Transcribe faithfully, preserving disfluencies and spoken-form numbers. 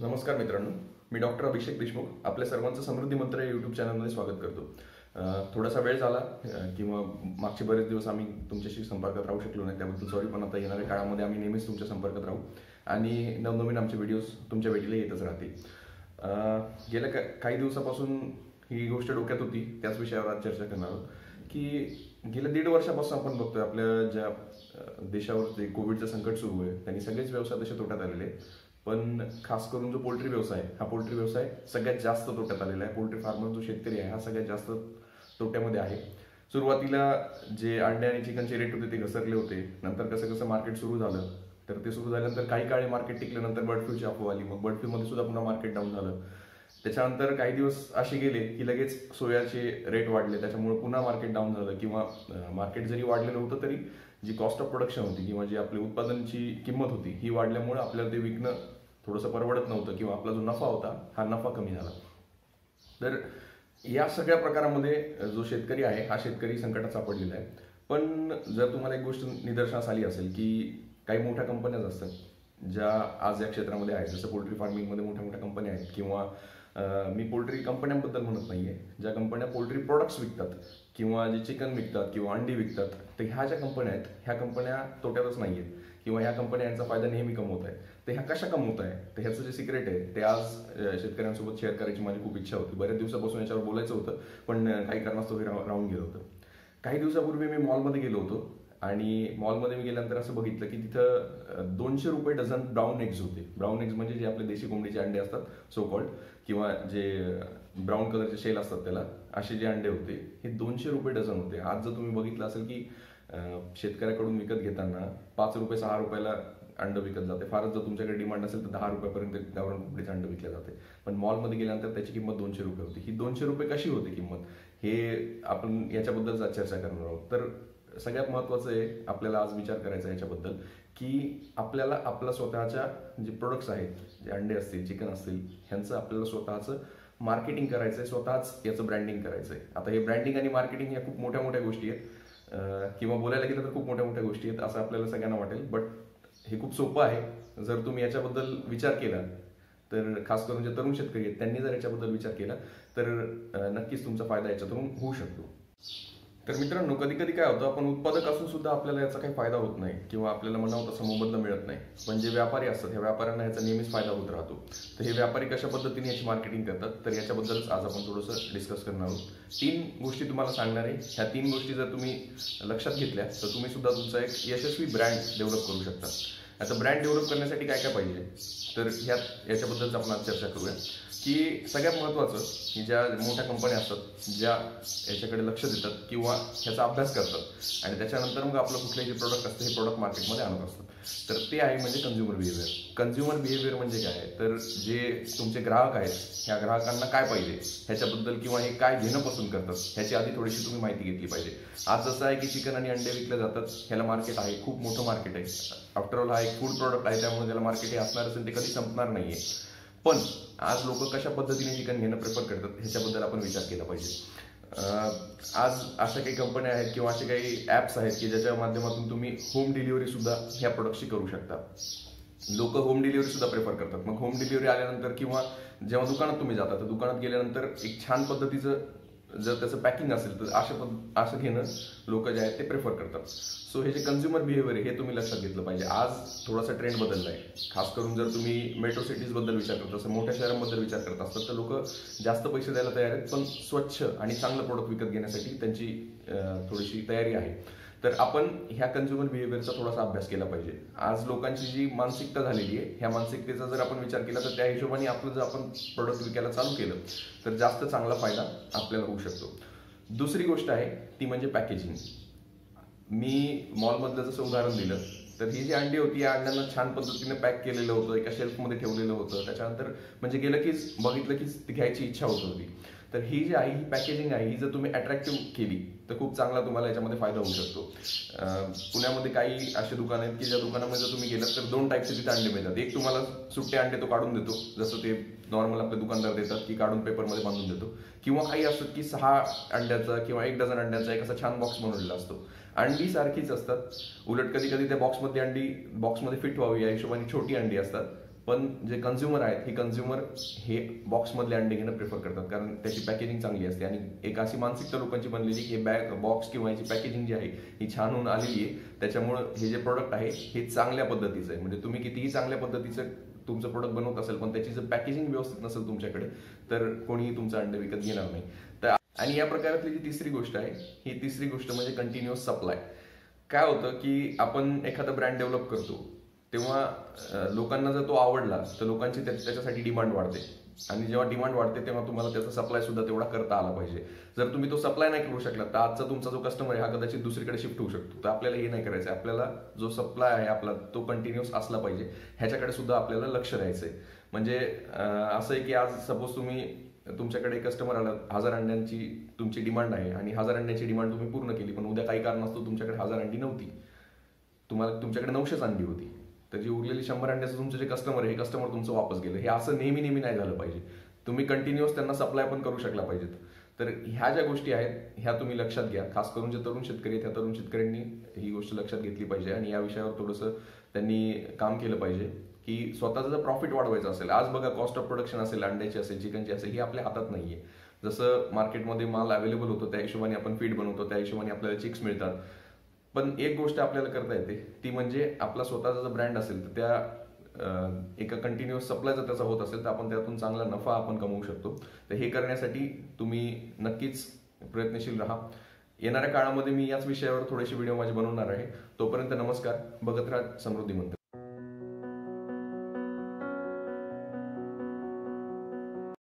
नमस्कार मित्रांनो, मी डॉक्टर अभिषेक देशमुख आपल्या सर्वांचं समृद्धी मंत्र या यूट्यूब चॅनलमध्ये स्वागत करतो. थोडासा वेळ झाला किंवा मागचे बरेच दिवस आम्ही तुमच्याशी संपर्कात राहू शकलो नाही, त्याबद्दल सॉरी. पण आता येणाऱ्या काळामध्ये आम्ही नेहमीच तुमच्या संपर्कात राहू आणि नवनवीन आमचे व्हिडिओज तुमच्या भेटीला येतच राहतील. गेल्या काही दिवसापासून ही गोष्ट डोक्यात होती, त्याच विषयावर आज चर्चा करणार आहोत की गेल्या दीड वर्षापासून आपण बघतोय आपल्या ज्या देशावर जे कोविडचं संकट सुरू आहे त्यांनी सगळेच व्यवसाय तसे तोट्यात आलेले, पण खास करून जो पोल्ट्री व्यवसाय हा पोल्ट्री व्यवसाय सगळ्यात जास्त तोट्यात आलेला आहे. पोल्ट्री फार्मर जो शेतकरी आहे हा सगळ्यात जास्त तोट्यामध्ये आहे. सुरुवातीला जे अंडे आणि चिकनचे रेट होते ते घसरले होते, नंतर कसं कसं मार्केट सुरू झालं तर ते सुरू झाल्यानंतर काही काळी मार्केट टिकल्यानंतर बर्ड फ्लूची अफवा आली, मग बर्ड फ्लूमध्ये सुद्धा पुन्हा मार्केट डाऊन झालं. त्याच्यानंतर काही दिवस असे गेले की लगेच सोयाचे रेट वाढले, त्याच्यामुळे पुन्हा मार्केट डाऊन झालं. किंवा मार्केट जरी वाढलेलं होतं तरी जी कॉस्ट ऑफ प्रोडक्शन होती किंवा जी आपली उत्पादनाची किंमत होती ही वाढल्यामुळे आपल्याला ते विकणं थोडंसं परवडत नव्हतं किंवा आपला जो नफा होता हा नफा कमी झाला. तर या सगळ्या प्रकारामध्ये जो शेतकरी आहे हा शेतकरी संकटात सापडलेला आहे. पण जर तुम्हाला एक गोष्ट निदर्शनास आली असेल की काही मोठ्या कंपन्याच असतात ज्या आज या क्षेत्रामध्ये आहेत, जसं पोल्ट्री फार्मिंगमध्ये मोठ्या मोठ्या कंपन्या आहेत किंवा मी पोल्ट्री कंपन्यांबद्दल म्हणत नाहीये, ज्या कंपन्या पोल्ट्री प्रोडक्ट्स विकतात किंवा जे चिकन विकतात किंवा अंडी विकतात, तर ह्या ज्या कंपन्या आहेत ह्या कंपन्या तोट्यातच नाही आहेत किंवा ह्या कंपन्या यांचा फायदा नेहमी कमवत आहेत. तर ह्या कशा कमवत आहे तर ह्याचं जे सिक्रेट आहे ते आज शेतकऱ्यांसोबत शेअर करायची माझी खूप इच्छा होती. बऱ्याच दिवसापासून याच्यावर बोलायचं होतं पण काही कारणास्तव हे राहून गेलं होतं. काही दिवसापूर्वी मी मॉलमध्ये गेलो होतो आणि मॉलमध्ये मी गेल्यानंतर असं बघितलं की तिथं दोनशे रुपये डझन ब्राऊन एग्ज होते. ब्राऊन एग्ज म्हणजे जे आपले देशी कोंबडीचे अंडे असतात सो कॉल्ड, किंवा जे ब्राऊन कलरचे शेल असतात त्याला, असे जे अंडे होते हे दोनशे रुपये डझन होते. आज जर तुम्ही बघितलं असेल की शेतकऱ्याकडून विकत घेताना पाच रुपये सहा रुपयाला अंड विकत जाते. फारच जर तुमच्याकडे डिमांड असेल तर दहा रुपयापर्यंत गावरान कोंबडीचे अंड विकले जाते. पण मॉलमध्ये गेल्यानंतर त्याची किंमत दोनशे रुपये होती. ही दोनशे रुपये कशी होती किंमत, हे आपण याच्याबद्दल चर्चा करणार आहोत. तर सगळ्यात महत्त्वाचं आहे आपल्याला आज विचार करायचा याच्याबद्दल की आपल्याला आपल्या स्वतःच्या जे प्रोडक्ट्स आहेत, जे अंडे असतील चिकन असतील, ह्यांचं आपल्याला स्वतःचं मार्केटिंग करायचं आहे, स्वतःच याचं ब्रँडिंग करायचं आहे. आता हे ब्रँडिंग आणि मार्केटिंग या खूप मोठ्या मोठ्या गोष्टी आहेत किंवा बोलायला गेलं तर खूप मोठ्या मोठ्या गोष्टी आहेत असं आपल्याला सगळ्यांना वाटेल, बट हे खूप सोपं आहे. जर तुम्ही याच्याबद्दल विचार केला तर, खास करून जे तरुण शेतकरी आहेत त्यांनी जर याच्याबद्दल विचार केला तर नक्कीच तुमचा फायदा याच्यातून होऊ शकतो. तर मित्रांनो, कधी कधी काय होतं, आपण उत्पादक असून सुद्धा आपल्याला याचा काही फायदा होत नाही किंवा आपल्याला म्हणावं तसं मोबदला मिळत नाही. पण जे व्यापारी असतात ह्या व्यापाऱ्यांना याचा नेहमीच फायदा होत राहतो. तर हे व्यापारी कशा पद्धतीने याची मार्केटिंग करतात तर याच्याबद्दलच आज आपण थोडंसं डिस्कस करणार आहोत. तीन गोष्टी तुम्हाला सांगणार आहे. ह्या तीन गोष्टी जर तुम्ही लक्षात घेतल्या तर तुम्ही सुद्धा तुमचा एक यशस्वी ब्रँड डेव्हलप करू शकता. आता ब्रँड डेव्हलप करण्यासाठी काय काय पाहिजे तर ह्यात याच्याबद्दलच आपण आज चर्चा करूया की सगळ्यात महत्त्वाचं की ज्या मोठ्या कंपन्या असतात ज्या याच्याकडे लक्ष देतात किंवा ह्याचा अभ्यास करतात आणि त्याच्यानंतर मग आपलं कुठलंही जे प्रोडक्ट असतं हे प्रोडक्ट मार्केटमध्ये आणत असतात, तर ते आहे म्हणजे कन्झ्युमर बिहेवियर. कन्झ्युमर बिहेवियर म्हणजे काय तर जे तुमचे ग्राहक आहेत ह्या ग्राहकांना काय पाहिजे ह्याच्याबद्दल किंवा हे काय घेणं पसंत करतात ह्याची आधी थोडीशी तुम्ही माहिती घेतली पाहिजे. आज जसं आहे की चिकन आणि अंडे विकले जातात, ह्याला मार्केट आहे, खूप मोठं मार्केट आहे. आफ्टरऑल हा एक फूड प्रोडक्ट आहे, त्यामुळे त्याला मार्केट हे असणार असेल ते कधी संपणार नाहीये. पण आज लोक कशा पद्धतीने चिकन घेणं प्रेफर करतात ह्याच्याबद्दल आपण विचार केला पाहिजे. आज अशा काही कंपन्या आहेत किंवा असे काही ऍप्स आहेत की ज्याच्या माध्यमातून तुम्ही होम डिलिव्हरी सुद्धा ह्या प्रोडक्टची करू शकता. लोक होम डिलिव्हरी सुद्धा प्रेफर करतात. मग होम डिलिव्हरी आल्यानंतर किंवा जेव्हा दुकानात तुम्ही जाता तर दुकानात गेल्यानंतर एक छान पद्धतीचं जर त्याचं पॅकिंग असेल तर असं असं घेणं लोक जे आहेत ते प्रेफर करतात. सो हे जे कन्झ्युमर बिहेवियर आहे हे तुम्ही लक्षात घेतलं पाहिजे. आज थोडासा ट्रेंड बदलला आहे. खास करून जर तुम्ही मेट्रो सिटीज बद्दल विचार करत असाल, मोठ्या शहरांबद्दल विचार करत असतात तर लोक जास्त पैसे द्यायला तयार आहेत, पण स्वच्छ आणि चांगलं प्रोडक्ट विकत घेण्यासाठी त्यांची थोडीशी तयारी आहे. तर आपण ह्या कन्झ्युमर बिहेवियरचा थोडासा अभ्यास केला पाहिजे. आज लोकांची जी मानसिकता झालेली आहे ह्या मानसिकतेचा जर आपण विचार केला तर त्या हिशोबाने आपलं जर आपण प्रोडक्ट विकायला चालू केलं तर जास्त चांगला फायदा आपल्याला होऊ शकतो. दुसरी गोष्ट आहे ती म्हणजे पॅकेजिंग. मी मॉलमधलं जसं उदाहरण दिलं तर ही जी अंडी होती या अंड्यांना छान पद्धतीने पॅक केलेलं होतं, एका शेल्फमध्ये ठेवलेलं होतं. त्याच्यानंतर म्हणजे गेलं की बघितलं की ती घ्यायची इच्छा होत होती. तर ही जी आहे ही पॅकेजिंग आहे ही जर तुम्ही अट्रॅक्टिव्ह केली तर खूप चांगला तुम्हाला याच्यामध्ये फायदा होऊ शकतो. पुण्यामध्ये काही असे दुकान आहेत की ज्या दुकानामध्ये जर तुम्ही गेलात तर दोन टाईपचे तिथे अंडे मिळतात. एक तुम्हाला सुट्टे अंडे तो काढून देतो, जसं ते नॉर्मल आपले दुकानदार देतात की काढून पेपरमध्ये बांधून देतो, किंवा काही असतात की सहा अंड्याचा किंवा एक डझन अंड्याचा एक असा छान बॉक्स बनवलेला असतो. अंडी सारखीच असतात, उलट कधी कधी त्या बॉक्समध्ये अंडी बॉक्समध्ये फिट व्हावी या हिशोबाने छोटी अंडी असतात, पण जे कन्झ्युमर आहेत हे कन्झ्युमर हे बॉक्समधले अंडे घेणं प्रिफर करतात, कारण त्याची पॅकेजिंग चांगली असते. आणि एक अशी मानसिकता लोकांची बनलेली की हे बॅग बॉक्स किंवा याची पॅकेजिंग जी आहे ही छान होऊन आलेली आहे, त्याच्यामुळं हे जे प्रोडक्ट आहे हे चांगल्या पद्धतीचं आहे. म्हणजे तुम्ही कितीही चांगल्या पद्धतीचं तुमचं प्रोडक्ट बनवत असेल, पण त्याची जर पॅकेजिंग व्यवस्थित नसेल तुमच्याकडे, तर कोणीही तुमचं अंडे विकत घेणार नाही. तर आणि या प्रकारातली जी तिसरी गोष्ट आहे, ही तिसरी गोष्ट म्हणजे कंटिन्युअस सप्लाय. काय होतं की आपण एखादा ब्रँड डेव्हलप करतो तेव्हा लोकांना जर तो आवडला तर लोकांची त्याच्यासाठी डिमांड वाढते, आणि जेव्हा डिमांड वाढते तेव्हा तुम्हाला त्याचा सप्लाय सुद्धा तेवढा करता आला पाहिजे. जर तुम्ही तो सप्लाय नाही करू शकला तर आजचा तुमचा जो कस्टमर आहे हा कदाचित दुसरीकडे शिफ्ट होऊ शकतो. तर आपल्याला हे नाही करायचं. आपल्याला जो सप्लाय आहे आपला तो कंटिन्युअस असला पाहिजे, ह्याच्याकडे सुद्धा आपल्याला लक्ष द्यायचंय. म्हणजे असं आहे की आज सपोज तुम्ही तुमच्याकडे कस्टमर आला, हजार अंड्यांची तुमची डिमांड आहे आणि हजार अंड्यांची डिमांड तुम्ही पूर्ण केली, पण उद्या काही कारणास्तव तुमच्याकडे हजार अंडी नव्हती, तुम्हाला तुमच्याकडे नऊशेच अंडी होती, तर जी उरलेली शंभर अंड्याचं तुमचं जे कस्टमर आहे हे कस्टमर तुमचं वापस गेलं. हे असं नेहमी नेहमी नाही झालं पाहिजे. तुम्ही कंटिन्युअस त्यांना सप्लाय पण करू शकला पाहिजेत. तर ह्या ज्या गोष्टी आहेत ह्या तुम्ही लक्षात घ्या. खास करून जे तरुण शेतकरी आहेत त्या तरुण शेतकऱ्यांनी ही गोष्ट लक्षात घेतली पाहिजे आणि या विषयावर थोडंसं त्यांनी काम केलं पाहिजे की स्वतःचं जर प्रॉफिट वाढवायचं असेल. आज बघा कॉस्ट ऑफ प्रोडक्शन असेल, अंड्याची असेल, चिकनची असेल, ही आपल्या हातात नाहीये. जसं मार्केटमध्ये माल अवेलेबल होतो त्या हिशोबाने आपण फीड बनवतो, त्या हिशोबाने आपल्याला चिक्स मिळतात. पण एक गोष्ट आपल्याला करता येते ती म्हणजे आपला स्वतःचा जर ब्रँड असेल तर त्या एका कंटिन्युअस सप्लाय जर त्याचा होत असेल तर आपण त्यातून चांगला नफा आपण कमवू शकतो. तर हे करण्यासाठी तुम्ही नक्कीच प्रयत्नशील राहा. येणाऱ्या काळामध्ये मी याच विषयावर थोडेसे व्हिडिओ माझे बनवणार आहे. तोपर्यंत नमस्कार. बघत राहा समृद्धी मंत्र.